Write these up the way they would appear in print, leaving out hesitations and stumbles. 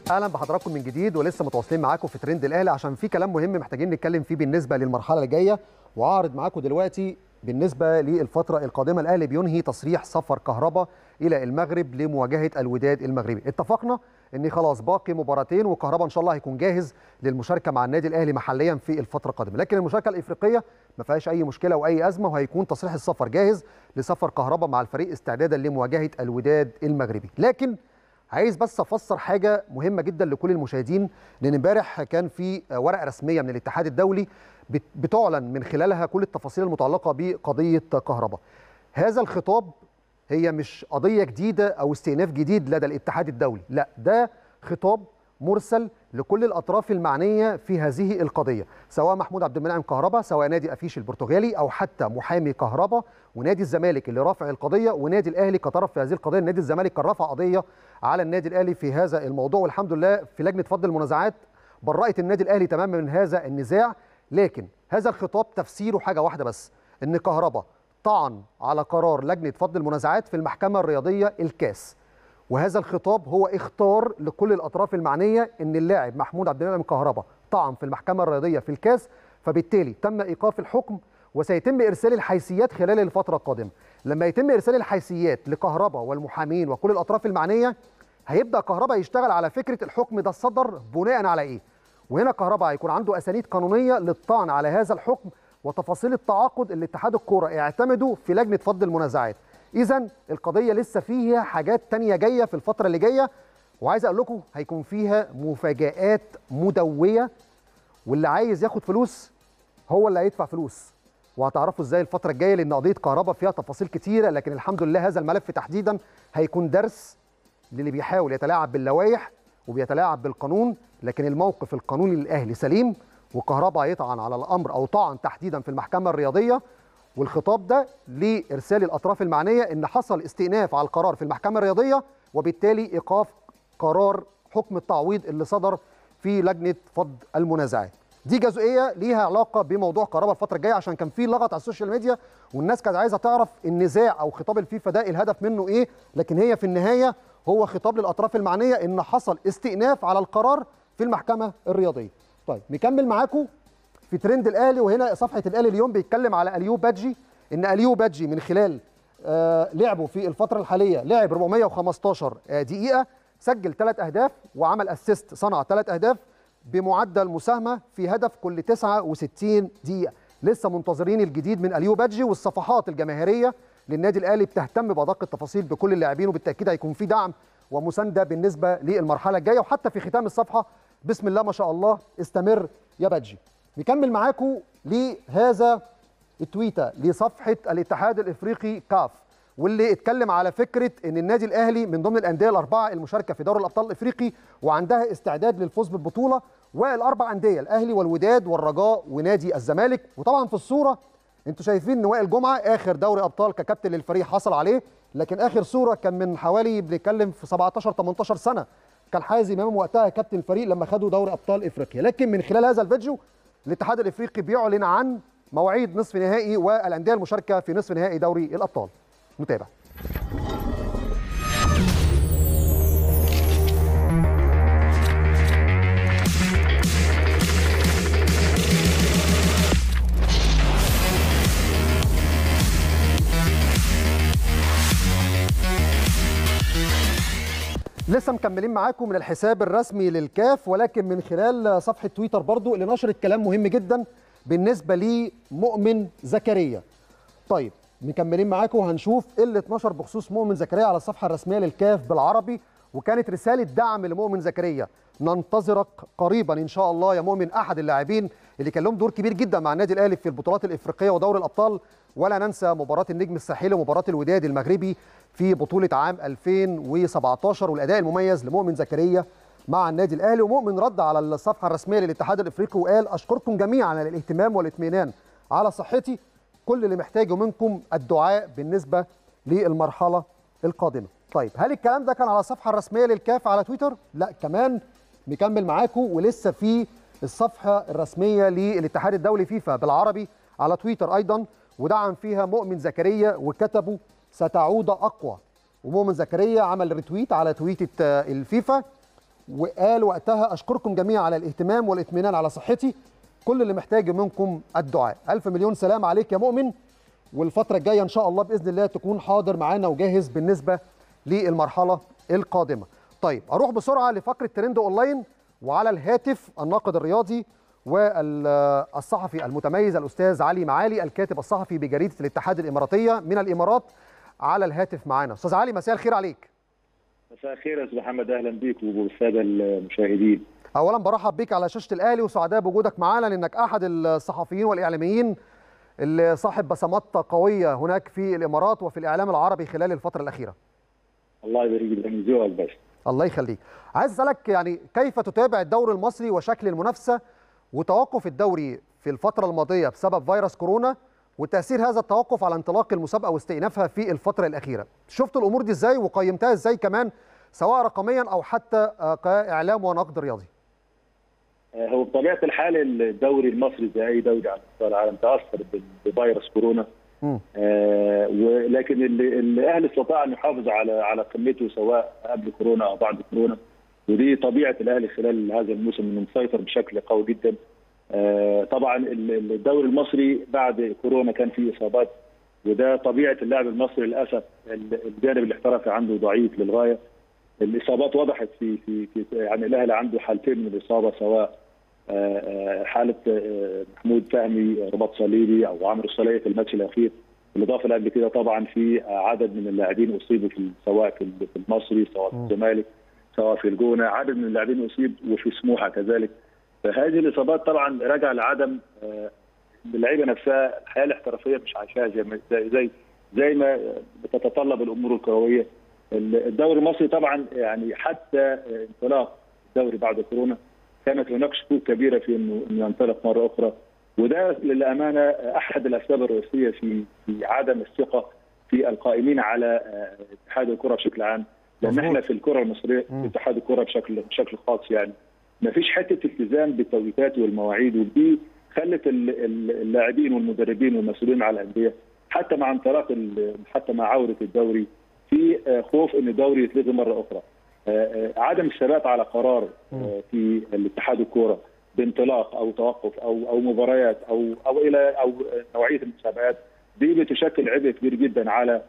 اهلا بحضراتكم من جديد، ولسه متواصلين معاكم في ترند الاهلي عشان في كلام مهم محتاجين نتكلم فيه بالنسبه للمرحله اللي جايه. وهعرض معاكم دلوقتي بالنسبه للفتره القادمه. الاهلي بينهي تصريح سفر كهربا الى المغرب لمواجهه الوداد المغربي. اتفقنا ان خلاص باقي مباراتين وكهربا ان شاء الله هيكون جاهز للمشاركه مع النادي الاهلي محليا في الفتره القادمه، لكن المشاركه الافريقيه ما فيهاش اي مشكله واي ازمه، وهيكون تصريح السفر جاهز لسفر كهربا مع الفريق استعدادا لمواجهه الوداد المغربي. لكن عايز بس افسر حاجه مهمه جدا لكل المشاهدين، لان امبارح كان في ورقه رسميه من الاتحاد الدولي بتعلن من خلالها كل التفاصيل المتعلقه بقضيه كهربا. هذا الخطاب هي مش قضيه جديده او استئناف جديد لدى الاتحاد الدولي، لا، ده خطاب مرسل لكل الاطراف المعنيه في هذه القضيه، سواء محمود عبد المنعم كهربا، سواء نادي افيش البرتغالي، او حتى محامي كهربا ونادي الزمالك اللي رافع القضيه، ونادي الاهلي كطرف في هذه القضيه. نادي الزمالك كان رفع قضيه على النادي الاهلي في هذا الموضوع، والحمد لله في لجنه فض المنازعات برأت النادي الاهلي تماما من هذا النزاع. لكن هذا الخطاب تفسيره حاجه واحده بس، ان كهربا طعن على قرار لجنه فض المنازعات في المحكمه الرياضيه الكاس، وهذا الخطاب هو اخطار لكل الاطراف المعنيه ان اللاعب محمود عبد المنعم كهربا طعن في المحكمه الرياضيه في الكاس، فبالتالي تم ايقاف الحكم وسيتم ارسال الحيثيات خلال الفتره القادمه. لما يتم ارسال الحيثيات لكهربا والمحامين وكل الاطراف المعنيه، هيبدا كهربا يشتغل على فكره الحكم ده صدر بناء على ايه، وهنا كهربا هيكون عنده اسانيد قانونيه للطعن على هذا الحكم وتفاصيل التعاقد اللي اتحاد الكوره اعتمده في لجنه فض المنازعات. إذن القضية لسه فيها حاجات تانية جاية في الفترة اللي جاية، وعايز أقول لكم هيكون فيها مفاجآت مدوية، واللي عايز ياخد فلوس هو اللي هيدفع فلوس، وهتعرفوا ازاي الفترة الجاية، لأن قضية كهربا فيها تفاصيل كتيرة. لكن الحمد لله هذا الملف تحديدا هيكون درس للي بيحاول يتلاعب باللوائح وبيتلاعب بالقانون، لكن الموقف القانوني للأهلي سليم، وكهربا هيطعن على الأمر أو طعن تحديدا في المحكمة الرياضية، والخطاب ده لإرسال الأطراف المعنية إن حصل استئناف على القرار في المحكمة الرياضية، وبالتالي إيقاف قرار حكم التعويض اللي صدر في لجنة فض المنازعات. دي جزئية ليها علاقة بموضوع كهربا الفترة الجاية، عشان كان في لغط على السوشيال ميديا والناس كانت عايزة تعرف النزاع أو خطاب الفيفا ده الهدف منه إيه، لكن هي في النهاية هو خطاب للأطراف المعنية إن حصل استئناف على القرار في المحكمة الرياضية. طيب نكمل معاكم في ترند الاهلي، وهنا صفحه الاهلي اليوم بيتكلم على اليو بادجي، ان اليو بادجي من خلال لعبه في الفتره الحاليه لعب 415 دقيقه، سجل 3 اهداف وعمل اسيست، صنع 3 اهداف بمعدل مساهمه في هدف كل 69 دقيقه. لسه منتظرين الجديد من اليو بادجي، والصفحات الجماهيريه للنادي الاهلي بتهتم بادق التفاصيل بكل اللاعبين، وبالتاكيد هيكون في دعم ومسانده بالنسبه للمرحله الجايه. وحتى في ختام الصفحه بسم الله ما شاء الله استمر يا بادجي. نكمل معاكم لهذا التويته لصفحه الاتحاد الافريقي كاف، واللي اتكلم على فكره ان النادي الاهلي من ضمن الانديه الاربعه المشاركه في دوري الابطال الافريقي وعندها استعداد للفوز بالبطوله، والاربع انديه الاهلي والوداد والرجاء ونادي الزمالك. وطبعا في الصوره انتوا شايفين ان وائل جمعه اخر دوري ابطال ككابتن للفريق حصل عليه، لكن اخر صوره كان من حوالي بنتكلم في 17 18 سنه، كان حازم امام وقتها كابتن الفريق لما خدوا دوري ابطال افريقيا. لكن من خلال هذا الفيديو الاتحاد الافريقي بيعلن عن مواعيد نصف نهائي والانديه المشاركه في نصف نهائي دوري الابطال. نتابع. لسه مكملين معاكم من الحساب الرسمي للكاف، ولكن من خلال صفحه تويتر برضو اللي نشرت كلام مهم جدا بالنسبه لمؤمن زكريا. طيب مكملين معاكم وهنشوف ايه اللي اتنشر بخصوص مؤمن زكريا على الصفحه الرسميه للكاف بالعربي، وكانت رساله دعم لمؤمن زكريا. ننتظرك قريبا ان شاء الله يا مؤمن، احد اللاعبين اللي كان لهم دور كبير جدا مع النادي الاهلي في البطولات الافريقيه ودوري الابطال، ولا ننسى مباراه النجم الساحلي ومباراه الوداد المغربي في بطوله عام 2017 والاداء المميز لمؤمن زكريا مع النادي الاهلي. ومؤمن رد على الصفحه الرسميه للاتحاد الافريقي وقال: اشكركم جميعا على الاهتمام والاطمئنان على صحتي، كل اللي محتاجه منكم الدعاء بالنسبه للمرحله القادمه. طيب هل الكلام ده كان على الصفحه الرسميه للكاف على تويتر؟ لا، كمان مكمل معاكم ولسه في الصفحه الرسميه للاتحاد الدولي فيفا بالعربي على تويتر ايضا، ودعم فيها مؤمن زكريا وكتبوا ستعود اقوى. ومؤمن زكريا عمل ريتويت على تويتة الفيفا وقال وقتها اشكركم جميعا على الاهتمام والاطمئنان على صحتي، كل اللي محتاجه منكم الدعاء. الف مليون سلام عليك يا مؤمن، والفتره الجايه ان شاء الله باذن الله تكون حاضر معانا وجاهز بالنسبه للمرحله القادمه. طيب اروح بسرعه لفقره ترند اونلاين، وعلى الهاتف الناقد الرياضي والصحفي المتميز الاستاذ علي معالي، الكاتب الصحفي بجريده الاتحاد الاماراتيه من الامارات، على الهاتف معانا. استاذ علي مساء الخير عليك. مساء الخير يا استاذ محمد، اهلا بيك وبالساده المشاهدين. اولا برحب بيك على شاشه الاهلي وسعداء بوجودك معانا، لانك احد الصحفيين والاعلاميين اللي صاحب بصمات قويه هناك في الامارات وفي الاعلام العربي خلال الفتره الاخيره. الله يبارك لك من ذوقك بس. الله يخليك. عايز اسالك يعني كيف تتابع الدوري المصري وشكل المنافسه وتوقف الدوري في الفتره الماضيه بسبب فيروس كورونا، وتاثير هذا التوقف على انطلاق المسابقه واستئنافها في الفتره الاخيره. شفت الامور دي ازاي وقيمتها ازاي كمان، سواء رقميا او حتى كاعلام ونقد رياضي؟ هو بطبيعه الحال الدوري المصري زي اي دوري على مستوى العالم تاثر بفيروس كورونا. ولكن الاهلي استطاع ان يحافظ على قمته سواء قبل كورونا او بعد كورونا، ودي طبيعه الاهلي خلال هذا الموسم انه مسيطر بشكل قوي جدا. طبعا الدوري المصري بعد كورونا كان فيه اصابات، وده طبيعه اللاعب المصري للاسف، الجانب الاحترافي عنده ضعيف للغايه. الاصابات وضحت في يعني الاهلي عنده حالتين من الاصابه، سواء حاله محمود فهمي رباط صليبي او عمرو السوليه في الماتش الاخير، بالاضافه اللي قبل كده طبعا في عدد من اللاعبين اصيبوا سواء في المصري، سواء في الزمالك، سواء في الجونه، عدد من اللاعبين اصيب، وفي سموحه كذلك. فهذه الاصابات طبعا راجعه لعدم اللعيبه نفسها الحياه الاحترافيه مش عايشاها زي ما بتتطلب الامور الكرويه. الدوري المصري طبعا يعني حتى انطلاق الدوري بعد كورونا كانت هناك شكوك كبيره في انه ينطلق مره اخرى، وده للامانه احد الاسباب الرئيسيه في عدم الثقه في القائمين على اتحاد الكره بشكل عام، لان احنا في الكره المصريه في اتحاد الكره بشكل خاص يعني ما فيش حته التزام بالتوقيتات والمواعيد، ودي خلت اللاعبين والمدربين والمسؤولين على الانديه حتى مع انطلاق حتى مع عوده الدوري في خوف ان الدوري يتلغي مره اخرى. عدم الثبات على قرار في الاتحاد الكوره بانطلاق او توقف او مباريات او نوعيه المسابقات، دي بتشكل عبء كبير جدا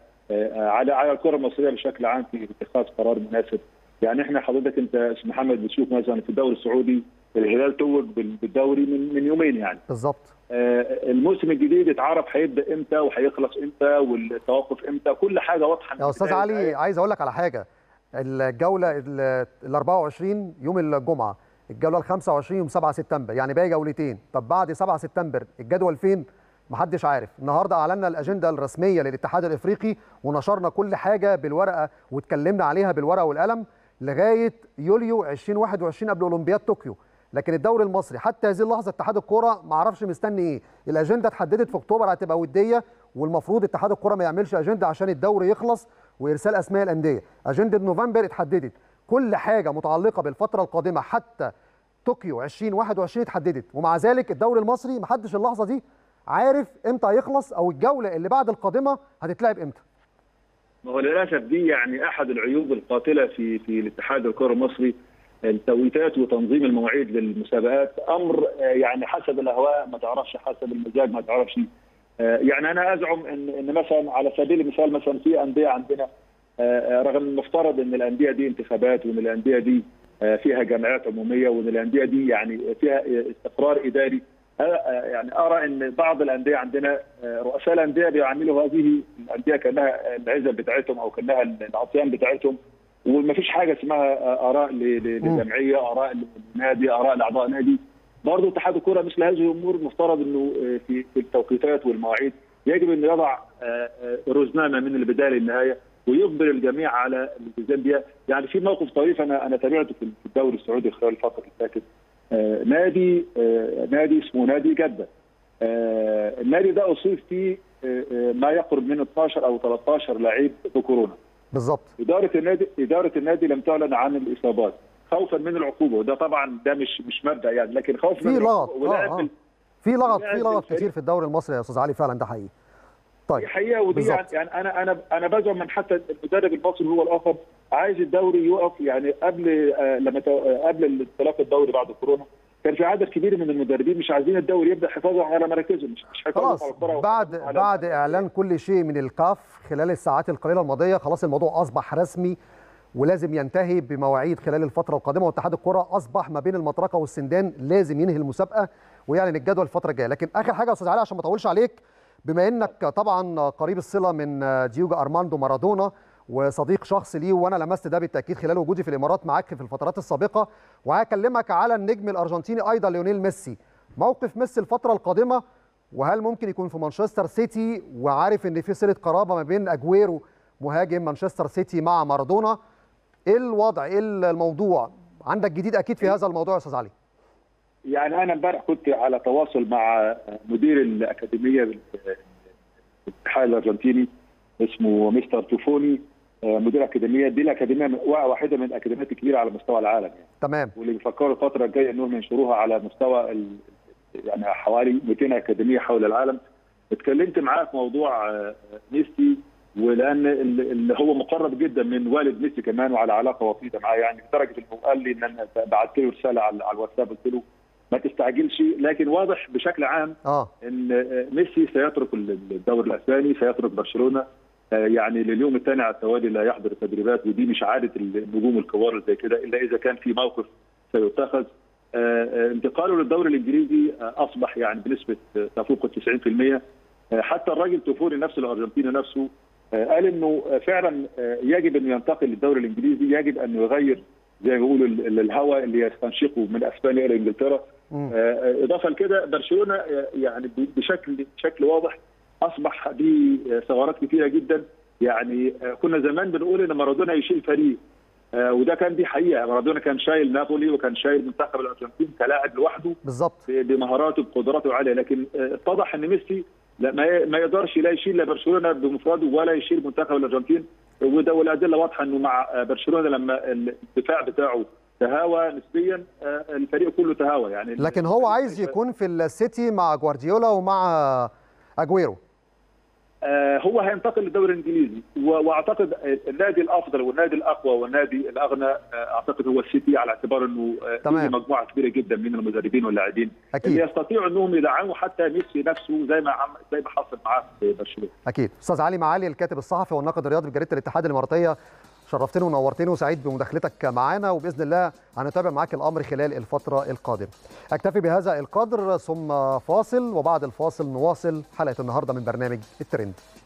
على الكره المصريه بشكل عام في اتخاذ قرار مناسب. يعني احنا حضرتك انت استاذ محمد بتشوف مثلا في الدوري السعودي الهلال توج بالدوري من يومين يعني بالظبط. الموسم الجديد اتعرف هيبدا امتى وهيخلص امتى والتوقف امتى، كل حاجه واضحه. يا استاذ علي عايز اقول لك على حاجه، الجوله ال 24 يوم الجمعه، الجوله ال 25 يوم 7 سبتمبر، يعني باقي جولتين. طب بعد 7 سبتمبر الجدول فين؟ محدش عارف. النهارده اعلنا الاجنده الرسميه للاتحاد الافريقي ونشرنا كل حاجه بالورقه واتكلمنا عليها بالورقه والقلم لغايه يوليو 2021 قبل اولمبياد طوكيو. لكن الدوري المصري حتى هذه اللحظه اتحاد الكوره ما اعرفش مستني ايه. الاجنده اتحددت في اكتوبر هتبقى وديه، والمفروض اتحاد الكوره ما يعملش اجنده عشان الدوري يخلص وارسال اسماء الانديه. اجنده نوفمبر اتحددت، كل حاجه متعلقه بالفتره القادمه حتى طوكيو 2021 اتحددت، ومع ذلك الدوري المصري ما حدش اللحظه دي عارف امتى هيخلص او الجوله اللي بعد القادمه هتتلعب امتى. ما هو للاسف دي يعني احد العيوب القاتله في الاتحاد الكره المصري، التوقيتات وتنظيم المواعيد للمسابقات امر يعني حسب الاهواء ما تعرفش، حسب المزاج ما تعرفش. يعني انا ازعم ان مثلا على سبيل المثال مثلا في انديه عندنا رغم المفترض ان الانديه دي انتخابات وان الانديه دي فيها جمعيات عموميه وان الانديه دي يعني فيها استقرار اداري، يعني ارى ان بعض الانديه عندنا رؤساء الانديه بيعاملوا هذه الانديه كانها العزب بتاعتهم او كانها العصيان بتاعتهم، وما فيش حاجه اسمها اراء للجمعيه، اراء للنادي، اراء لاعضاء نادي. برضه اتحاد الكره مثل هذه الامور مفترض انه في التوقيتات والمواعيد يجب ان يضع رزنامه من البدايه للنهايه ويجبر الجميع على الالتزام بها. يعني في موقف طريف انا تابعته في الدوري السعودي خلال الفتره اللي فاتت، نادي اسمه نادي جده. النادي ده اصيب فيه ما يقرب من 12 او 13 لعيب بكورونا. بالظبط. اداره النادي لم تعلن عن الاصابات خوفا من العقوبه، وده طبعا ده مش مبدا يعني، لكن خوف من العقوبه. في لغط كتير في الدوري المصري يا استاذ علي، فعلا ده حقيقي. طيب دي حقيقه، ودي يعني انا بزعم من حتى المدرب المصري هو الاخر عايز الدوري يقف يعني قبل الانطلاق الدوري بعد كورونا كان في عدد كبير من المدربين مش عايزين الدوري يبدا حفاظا على مراكزهم، مش حفاظا على الكره. بعد اعلان كل شيء من الكاف خلال الساعات القليله الماضيه خلاص الموضوع اصبح رسمي ولازم ينتهي بمواعيد خلال الفتره القادمه، واتحاد الكره اصبح ما بين المطرقه والسندان لازم ينهي المسابقه ويعلن الجدول الفتره الجايه. لكن اخر حاجه يا استاذ علي عشان ما اطولش عليك، بما انك طبعا قريب الصله من دييجو ارماندو مارادونا وصديق شخص ليه، وانا لمست ده بالتاكيد خلال وجودي في الامارات معاك في الفترات السابقه، وهكلمك على النجم الارجنتيني ايضا ليونيل ميسي. موقف ميسي الفتره القادمه، وهل ممكن يكون في مانشستر سيتي، وعارف ان في صله قرابه ما بين اجويرو مهاجم مانشستر سيتي مع مارادونا، ايه الوضع؟ ايه الموضوع؟ عندك جديد اكيد في هذا الموضوع يا استاذ علي. يعني انا امبارح كنت على تواصل مع مدير الاكاديميه الاتحاد الارجنتيني اسمه مستر توفوني، مدير الاكاديميه دي. الاكاديميه واحده من الاكاديميات الكبيره على مستوى العالم يعني. تمام. واللي بيفكروا الفتره الجايه انهم ينشروها على مستوى يعني حوالي 200 اكاديميه حول العالم. اتكلمت معاه في موضوع ميسي، ولان اللي هو مقرب جدا من والد ميسي كمان وعلى علاقه وطيده معاه، يعني لدرجه انه قال لي ان انا بعت له رساله على الواتساب قلت له ما تستعجلش، لكن واضح بشكل عام ان ميسي سيترك الدوري الاسباني، سيترك برشلونه يعني لليوم الثاني على التوالي لا يحضر التدريبات، ودي مش عاده النجوم الكبار اللي زي كده الا اذا كان في موقف سيتخذ. انتقاله للدوري الانجليزي اصبح يعني بنسبه تفوق 90%. حتى الراجل توفوني نفسه الارجنتيني نفسه قال انه فعلا يجب انه ينتقل للدوري الانجليزي، يجب انه يغير زي ما بيقولوا الهواء اللي يستنشقه من اسبانيا الى انجلترا. اضافه لكده برشلونه يعني بشكل واضح اصبح به ثغرات كثيره جدا. يعني كنا زمان بنقول ان مارادونا يشيل فريق، وده كان دي حقيقه. مارادونا كان شايل نابولي وكان شايل منتخب الارجنتين كلاعب لوحده بالظبط بمهاراته بقدراته العاليه، لكن اتضح ان ميسي لا ما يقدرش لا يشيل لا برشلونه بمفرده ولا يشيل منتخب الارجنتين. وده والادله واضحه انه مع برشلونه لما الدفاع بتاعه تهاوى نسبيا الفريق كله تهاوى يعني. لكن هو عايز يكون في السيتي مع جوارديولا ومع اجويرو. هو هينتقل للدوري الانجليزي، واعتقد النادي الافضل والنادي الاقوى والنادي الاغنى اعتقد هو السيتي، على اعتبار انه فيه مجموعه كبيره جدا من المدربين واللاعبين اللي يستطيعوا انهم يدعموا حتى ميسي نفسه زي ما حصل معاه في برشلونه. اكيد. استاذ علي معالي الكاتب الصحفي والناقد الرياضي بجريده الاتحاد الاماراتيه، شرفتني ونورتني وسعيد بمداخلتك معنا، وباذن الله هنتابع معاك الامر خلال الفتره القادمه. اكتفي بهذا القدر ثم فاصل، وبعد الفاصل نواصل حلقه النهارده من برنامج الترند.